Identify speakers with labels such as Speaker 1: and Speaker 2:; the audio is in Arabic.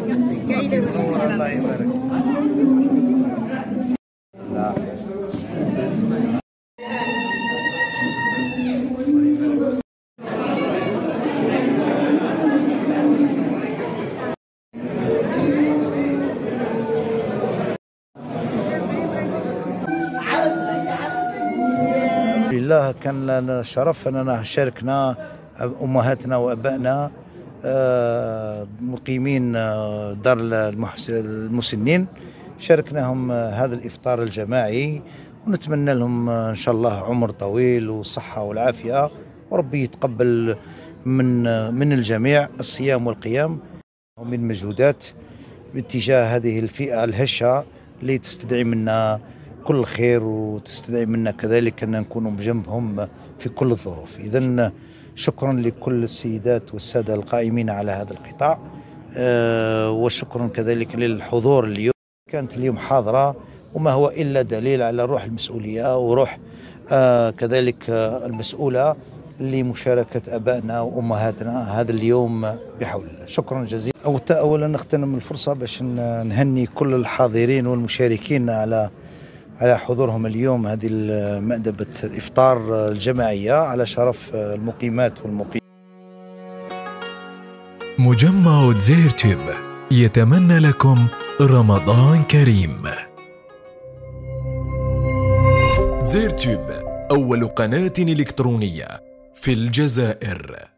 Speaker 1: الله يبارك. لله كان لنا الشرف أننا شاركنا أمهاتنا وأبائنا مقيمين دار المسنين، شاركناهم هذا الإفطار الجماعي، ونتمنى لهم إن شاء الله عمر طويل والصحة والعافية، وربي يتقبل من الجميع الصيام والقيام من مجهودات باتجاه هذه الفئة الهشة اللي تستدعي منا كل خير، وتستدعي منا كذلك أن نكون بجنبهم في كل الظروف. إذن شكرا لكل السيدات والسادة القائمين على هذا القطاع، وشكرا كذلك للحضور اليوم. كانت اليوم حاضرة، وما هو إلا دليل على روح المسؤولية وروح كذلك المسؤولة لمشاركة أبائنا وأمهاتنا هذا اليوم بحول الله. شكرا جزيلا. أولا نغتنم الفرصة باش نهني كل الحاضرين والمشاركين على حضورهم اليوم هذه مأدبة الإفطار الجماعية على شرف المقيمات والمقيم.
Speaker 2: مجمع دزيرتوب يتمنى لكم رمضان كريم. دزيرتوب أول قناة إلكترونية في الجزائر.